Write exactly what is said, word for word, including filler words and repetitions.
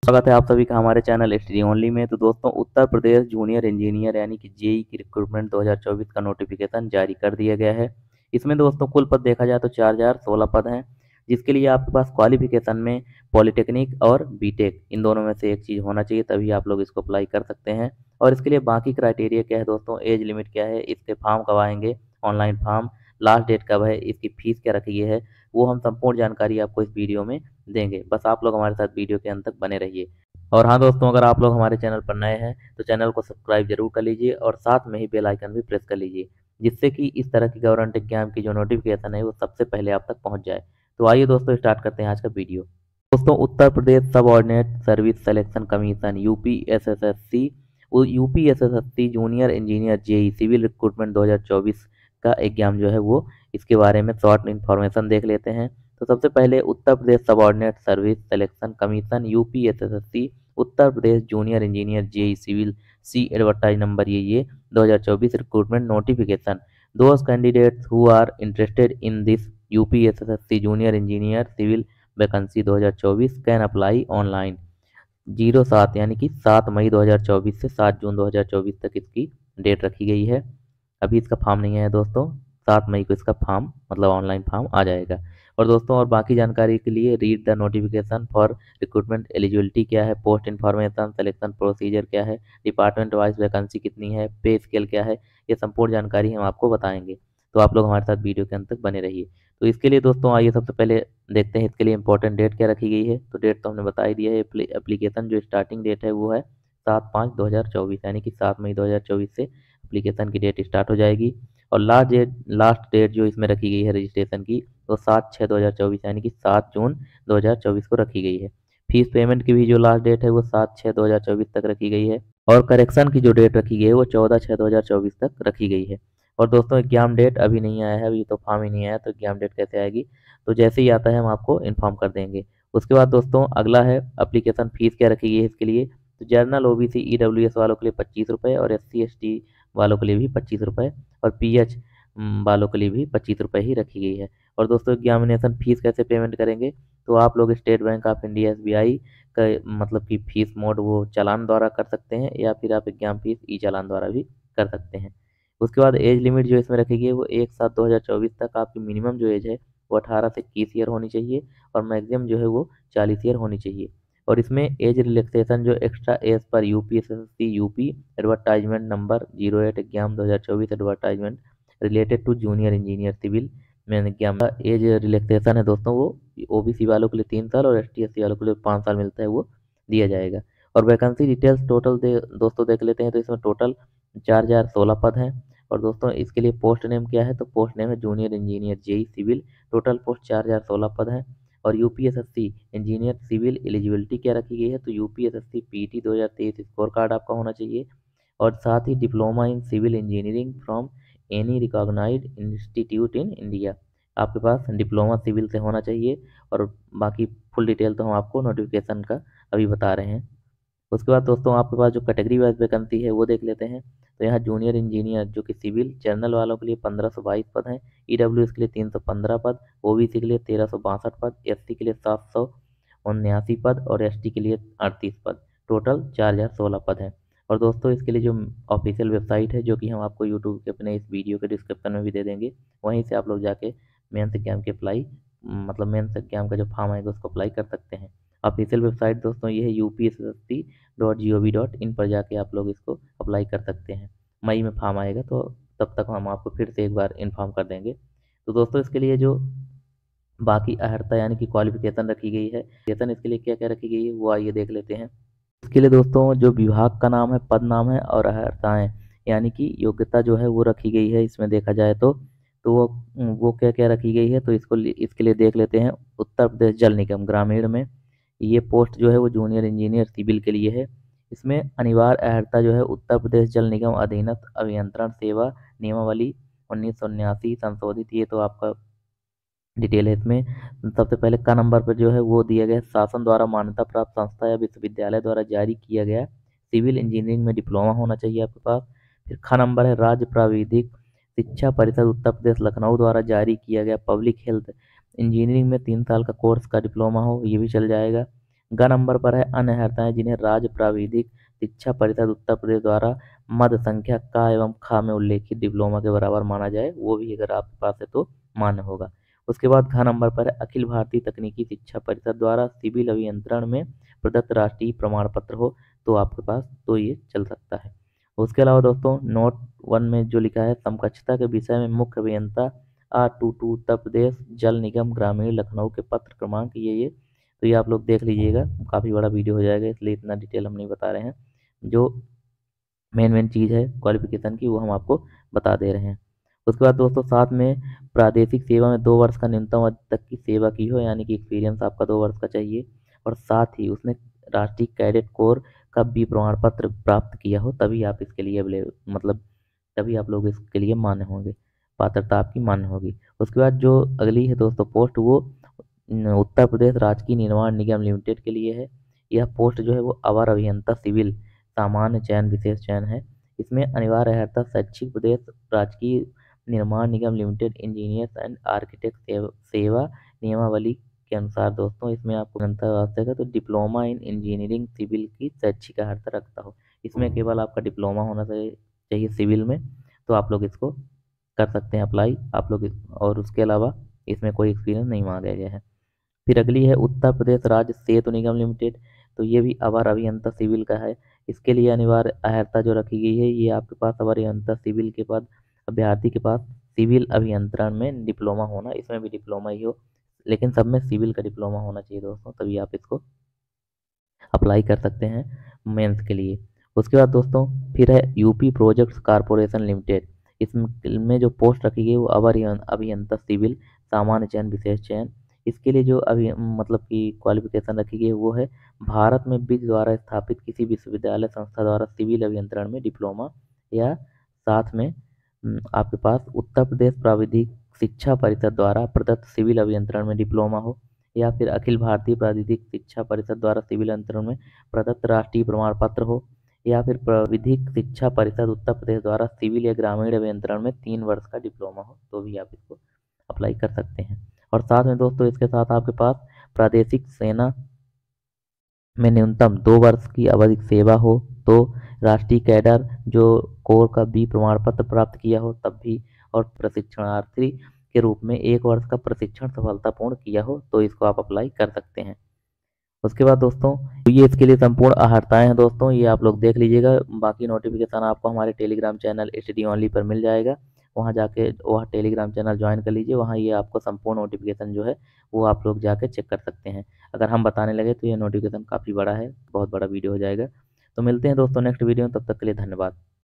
स्वागत है आप सभी का हमारे चैनल स्टडी ओनली में। तो दोस्तों, उत्तर प्रदेश जूनियर इंजीनियर यानी कि जेई की रिक्रूटमेंट दो हज़ार चौबीस का नोटिफिकेशन जारी कर दिया गया है। इसमें दोस्तों कुल पद देखा जाए तो चार हज़ार सोलह पद हैं, जिसके लिए आपके पास क्वालिफिकेशन में पॉलिटेक्निक और बीटेक इन दोनों में से एक चीज़ होना चाहिए, तभी आप लोग इसको अप्लाई कर सकते हैं। और इसके लिए बाकी क्राइटेरिया क्या है दोस्तों, एज लिमिट क्या है, इसके फॉर्म कब आएंगे, ऑनलाइन फॉर्म, लास्ट डेट कब है, इसकी फीस क्या रखी है, वो हम संपूर्ण जानकारी आपको इस वीडियो में देंगे। बस आप लोग हमारे साथ वीडियो के अंत तक बने रहिए। और हाँ दोस्तों, अगर आप लोग हमारे चैनल पर नए हैं तो चैनल को सब्सक्राइब जरूर कर लीजिए और साथ में ही बेल आइकन भी प्रेस कर लीजिए, जिससे कि इस तरह की गवर्नमेंट एग्जाम की जो नोटिफिकेशन है वो सबसे पहले आप तक पहुंच जाए। तो आइए दोस्तों, स्टार्ट करते हैं आज का वीडियो। दोस्तों, Uttar Pradesh subordinate service selection commission UP S S S C UP S S S C junior engineer JE civil recruitment दो हज़ार चौबीस का एग्जाम जो है वो, इसके बारे में शॉर्ट इन्फॉर्मेशन देख लेते हैं। तो सबसे पहले Uttar Pradesh subordinate service selection commission UP S S S C Uttar Pradesh junior engineer JE civil C advertise number ये ये दो हज़ार चौबीस recruitment notification. Those candidates who are interested in this UP S S S C junior engineer civil vacancy दो हज़ार चौबीस can apply online. Zero सात यानी कि सात मई दो हज़ार चौबीस से सात जून दो हज़ार चौबीस तक इसकी डेट रखी गई है। अभी इसका फॉर्म नहीं आया दोस्तों, सात मई को इसका फॉर्म मतलब ऑनलाइन फॉर्म आ जाएगा। और दोस्तों, और बाकी जानकारी के लिए read the notification for recruitment eligibility क्या है, पोस्ट इन्फॉर्मेशन, सिलेक्शन प्रोसीजर क्या है, डिपार्टमेंट वाइज वैकेंसी कितनी है, पे स्केल क्या है, ये संपूर्ण जानकारी हम आपको बताएंगे। तो आप लोग हमारे साथ वीडियो के अंत तक बने रहिए। तो इसके लिए दोस्तों आइए सबसे पहले देखते हैं इसके लिए इंपॉर्टेंट डेट क्या रखी गई है। तो डेट तो हमने बता ही दिया है। एप्लीकेशन जो स्टार्टिंग डेट है वो है सात पाँच दो हज़ार चौबीस यानी कि सात मई दो हज़ार चौबीस से एप्लीकेशन की डेट स्टार्ट हो जाएगी। और लास्ट डेट लास्ट डेट जो इसमें रखी गई है रजिस्ट्रेशन की, तो सात छः दो हज़ार चौबीस यानी कि सात जून दो हज़ार चौबीस को रखी गई है। फीस पेमेंट की भी जो लास्ट डेट है वो सात छः दो हज़ार चौबीस तक रखी गई है। और करेक्शन की जो डेट रखी गई है वो चौदह छः दो हज़ार चौबीस तक रखी गई है। और दोस्तों, एग्जाम डेट अभी नहीं आया है, अभी तो फॉर्म ही नहीं आया, तो एग्जाम डेट कैसे आएगी, तो जैसे ही आता है हम आपको इन्फॉर्म कर देंगे। उसके बाद दोस्तों अगला है एप्लीकेशन फीस क्या रखी गई है इसके लिए। तो जर्नल ओबीसी ईडब्ल्यूएस वालों के लिए पच्चीस रुपये और एस सी एस टी वालों के लिए भी पच्चीस रुपये और पीएच वालों के लिए भी पच्चीस रुपये ही रखी गई है। और दोस्तों, एग्जामिनेशन फीस कैसे पेमेंट करेंगे, तो आप लोग State Bank of India S B I का मतलब कि फीस मोड वो चालान द्वारा कर सकते हैं, या फिर आप एग्जाम फीस ई चालान द्वारा भी कर सकते हैं। उसके बाद एज लिमिट जो इसमें रखी गई है वो एक सात दो हज़ार चौबीस तक आपकी मिनिमम जो एज है वो अठारह से इक्कीस ईयर होनी चाहिए और मैक्सिमम जो है वो चालीस ईयर होनी चाहिए। और इसमें एज रिलैक्सेशन जो एक्स्ट्रा एज पर UP S S C UP advertisement number zero eight exam दो हज़ार चौबीस advertisement related to junior engineer civil में एग्जाम का एज रिलैक्सेशन है दोस्तों, वो ओबीसी वालों के लिए तीन साल और एस टी एस सी वालों के लिए पाँच साल मिलता है, वो दिया जाएगा। और वैकेंसी डिटेल्स टोटल दे दोस्तों देख लेते हैं। तो इसमें टोटल चार हज़ार सोलह पद हैं। और दोस्तों, इसके लिए पोस्ट नेम क्या है, तो पोस्ट नेम है junior engineer JE civil. Total post चार हज़ार सोलह पद हैं। और यूपीएसएससी इंजीनियर सिविल एलिजिबिलिटी क्या रखी गई है, तो यूपीएसएससी पीटी दो हज़ार तेईस स्कोर कार्ड आपका होना चाहिए। और साथ ही diploma in civil engineering from any recognised institute in India, आपके पास डिप्लोमा सिविल से होना चाहिए। और बाकी फुल डिटेल तो हम आपको नोटिफिकेशन का अभी बता रहे हैं। उसके बाद दोस्तों, आपके पास जो कैटेगरी वाइज वैकेंसी है वो देख लेते हैं। तो यहाँ जूनियर इंजीनियर जो कि सिविल जनरल वालों के लिए पंद्रह सौ बाईस पद हैं, ईडब्ल्यूएस के लिए तीन सौ पंद्रह पद, ओबीसी के लिए तेरह सौ बासठ पद, एससी के लिए सात सौ उन्यासी पद और एसटी के लिए अड़तीस पद। टोटल चार हज़ार सोलह पद हैं। और दोस्तों, इसके लिए जो ऑफिशियल वेबसाइट है जो कि हम आपको यूट्यूब के अपने इस वीडियो के डिस्क्रिप्शन में भी दे देंगे, वहीं से आप लोग जाके मेंस एग्जाम के अप्लाई मतलब मेंस एग्जाम का जो फॉर्म आएगा उसको अप्लाई कर सकते हैं। ऑफिशियल वेबसाइट दोस्तों ये है U P S S C dot G O V dot in पर जाके आप लोग इसको अप्लाई कर सकते हैं। मई में फॉर्म आएगा तो तब तक हम आपको फिर से एक बार इन्फॉर्म कर देंगे। तो दोस्तों, इसके लिए जो बाकी अहर्ता यानी कि क्वालिफिकेशन रखी गई है, वेतन इसके लिए क्या क्या रखी गई है वो आइए देख लेते हैं। इसके लिए दोस्तों जो विभाग का नाम है, पद नाम है और अहर्ताएँ यानी कि योग्यता जो है वो रखी गई है इसमें देखा जाए तो। तो वो वो क्या क्या रखी गई है, तो इसको इसके लिए देख लेते हैं। उत्तर प्रदेश जल निगम ग्रामीण में ये पोस्ट जो है वो जूनियर इंजीनियर सिविल के लिए है। इसमें अनिवार्य अर्हता जो है उत्तर प्रदेश जल निगम अधीनस्थ अभियंत्रण सेवा नियमावली उन्नीस सौ उन्यासी संशोधित, ये तो आपका डिटेल है इसमें। सबसे पहले का नंबर पर जो है वो दिया गया है, शासन द्वारा मान्यता प्राप्त संस्था या विश्वविद्यालय द्वारा जारी किया गया सिविल इंजीनियरिंग में डिप्लोमा होना चाहिए आपके पास। फिर खा नंबर है, राज्य प्राविधिक शिक्षा परिषद उत्तर प्रदेश लखनऊ द्वारा जारी किया गया पब्लिक हेल्थ इंजीनियरिंग में तीन साल का कोर्स का डिप्लोमा हो, ये भी चल जाएगा। ग नंबर पर है अन्य अर्हताएं जिन्हें राज्य प्राविधिक शिक्षा परिषद उत्तर प्रदेश द्वारा मद संख्या का एवं खा में उल्लेखित डिप्लोमा के बराबर माना जाए, वो भी अगर आपके पास है तो मान्य होगा। उसके बाद घ नंबर पर है अखिल भारतीय तकनीकी शिक्षा परिषद द्वारा सिविल अभियंत्रण में प्रदत्त राष्ट्रीय प्रमाण पत्र हो तो आपके पास तो ये चल सकता है। उसके अलावा दोस्तों नोट वन में जो लिखा है समकक्षता के विषय में मुख्य अभियंता R two two Uttar Pradesh Jal Nigam ग्रामीण लखनऊ के पत्र क्रमांक ये ये तो ये आप लोग देख लीजिएगा, काफ़ी बड़ा वीडियो हो जाएगा इसलिए इतना डिटेल हम नहीं बता रहे हैं। जो मेन मेन चीज़ है क्वालिफिकेशन की वो हम आपको बता दे रहे हैं। उसके बाद दोस्तों साथ में प्रादेशिक सेवा में दो वर्ष का न्यूनतम अवधि तक की सेवा की हो, यानी कि एक्सपीरियंस आपका दो वर्ष का चाहिए, और साथ ही उसने राष्ट्रीय कैडेट कोर का भी प्रमाण पत्र प्राप्त किया हो, तभी आप इसके लिए अवेलेबल मतलब तभी आप लोग इसके लिए मान्य होंगे, पात्रता आपकी मान्य होगी। उसके बाद जो अगली है दोस्तों पोस्ट वो उत्तर प्रदेश राजकीय निर्माण निगम लिमिटेड के लिए है। यह पोस्ट जो है वो अवर अभियंता सिविल सामान्य चयन विशेष चयन है। इसमें अनिवार्य अर्हता शैक्षिक Pradesh Rajkiya Nirman Nigam limited engineers and architect सेव, सेवा नियमावली के अनुसार दोस्तों इसमें आपको ग्रंथा आवश्यक है तो डिप्लोमा इन इंजीनियरिंग सिविल की शैक्षिक अर्हता रखता हो। इसमें केवल आपका डिप्लोमा होना चाहिए चाहिए सिविल में, तो आप लोग इसको कर सकते हैं अप्लाई आप लोग, और उसके अलावा इसमें कोई एक्सपीरियंस नहीं मांगा गया है। फिर अगली है उत्तर प्रदेश राज्य सेतु निगम लिमिटेड, तो ये भी अवर अभियंता सिविल का है। इसके लिए अनिवार्य अर्हता जो रखी गई है ये आपके पास अवर अभियंता सिविल के बाद अभ्यर्थी के पास सिविल अभियंत्रण में डिप्लोमा होना, इसमें भी डिप्लोमा ही हो, लेकिन सब में सिविल का डिप्लोमा होना चाहिए दोस्तों, तभी आप इसको अप्लाई कर सकते हैं मेंस के लिए। उसके बाद दोस्तों फिर है यूपी प्रोजेक्ट्स कारपोरेशन लिमिटेड, इसमें जो पोस्ट रखी गई वो अवर अभियंता सिविल सामान्य चयन विशेष चयन। इसके लिए जो अभी मतलब कि क्वालिफिकेशन रखी गई है वो है भारत में विधि द्वारा स्थापित किसी विश्वविद्यालय संस्था द्वारा सिविल अभियंत्रण में डिप्लोमा, या साथ में आपके पास उत्तर प्रदेश प्राविधिक शिक्षा परिषद द्वारा प्रदत्त सिविल अभियंत्रण में डिप्लोमा हो, या फिर अखिल भारतीय प्राविधिक शिक्षा परिषद द्वारा सिविल अभियंत्रण में प्रदत्त राष्ट्रीय प्रमाण पत्र हो, या फिर प्राविधिक शिक्षा परिषद उत्तर प्रदेश द्वारा सिविल या ग्रामीण अभियंत्रण में तीन वर्ष का डिप्लोमा हो, तो भी आप इसको अप्लाई कर सकते हैं। और साथ में दोस्तों इसके साथ आपके पास प्रादेशिक सेना में न्यूनतम दो वर्ष की अवधि सेवा हो, तो राष्ट्रीय कैडर जो कोर का बी प्रमाण पत्र प्राप्त किया हो तब भी, और प्रशिक्षणार्थी के रूप में एक वर्ष का प्रशिक्षण सफलतापूर्ण किया हो तो इसको आप अप्लाई कर सकते हैं। उसके बाद दोस्तों तो ये इसके लिए संपूर्ण अर्हताएं हैं दोस्तों, ये आप लोग देख लीजिएगा। बाकी नोटिफिकेशन आपको हमारे Telegram channel H D only पर मिल जाएगा, वहाँ जाके वहाँ टेलीग्राम चैनल ज्वाइन कर लीजिए, वहाँ ये आपको संपूर्ण नोटिफिकेशन जो है वो आप लोग जाके चेक कर सकते हैं। अगर हम बताने लगे तो ये नोटिफिकेशन काफ़ी बड़ा है, बहुत बड़ा वीडियो हो जाएगा। तो मिलते हैं दोस्तों नेक्स्ट वीडियो में, तब तक के लिए धन्यवाद।